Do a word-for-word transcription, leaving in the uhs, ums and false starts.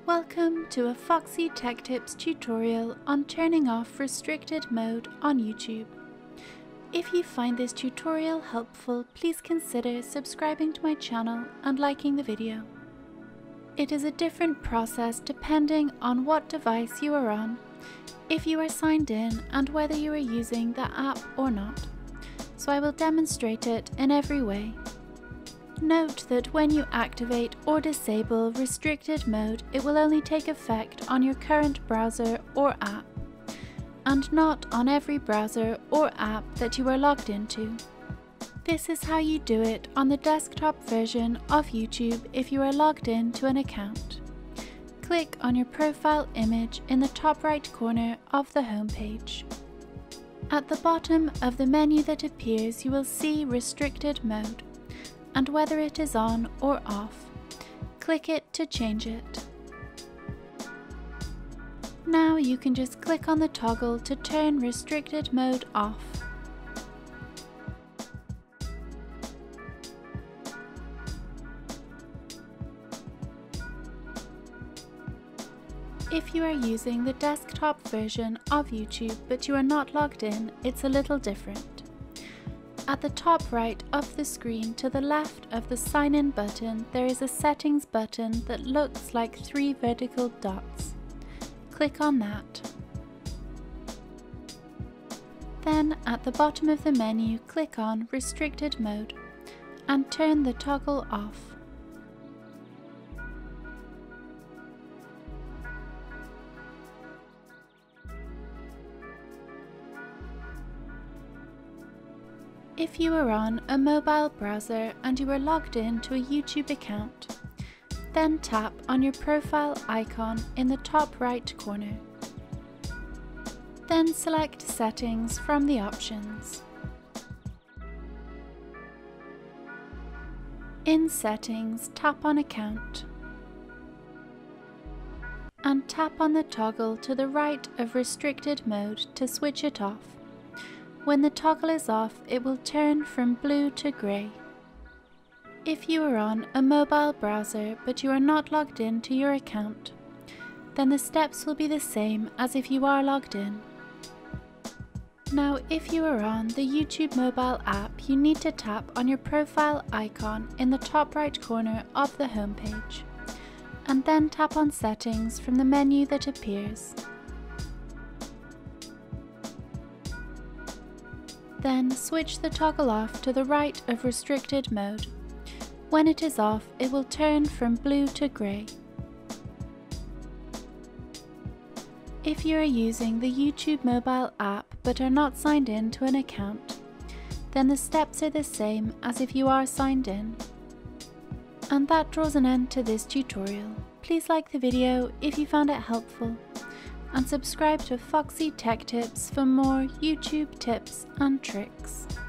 Welcome to a Foxy Tech Tips tutorial on turning off restricted mode on YouTube. If you find this tutorial helpful, please consider subscribing to my channel and liking the video. It is a different process depending on what device you are on, if you are signed in and whether you are using the app or not, so I will demonstrate it in every way. Note that when you activate or disable restricted mode, it will only take effect on your current browser or app, and not on every browser or app that you are logged into. This is how you do it on the desktop version of YouTube if you are logged in to an account. Click on your profile image in the top right corner of the home page. At the bottom of the menu that appears, you will see restricted mode, and whether it is on or off. Click it to change it. Now you can just click on the toggle to turn restricted mode off. If you are using the desktop version of YouTube but you are not logged in, it's a little different. At the top right of the screen to the left of the sign in button, there is a settings button that looks like three vertical dots. Click on that. Then at the bottom of the menu, click on restricted mode and turn the toggle off. If you are on a mobile browser and you are logged in to a YouTube account, then tap on your profile icon in the top right corner. Then select Settings from the options. In Settings, tap on Account and tap on the toggle to the right of restricted mode to switch it off. When the toggle is off, it will turn from blue to grey. If you are on a mobile browser but you are not logged in to your account, then the steps will be the same as if you are logged in. Now, if you are on the YouTube mobile app, you need to tap on your profile icon in the top right corner of the home page, and then tap on Settings from the menu that appears. Then switch the toggle off to the right of restricted mode. When it is off, it will turn from blue to grey. If you are using the YouTube mobile app but are not signed in to an account, then the steps are the same as if you are signed in. And that draws an end to this tutorial. Please like the video if you found it helpful, and subscribe to Foxy Tech Tips for more YouTube tips and tricks.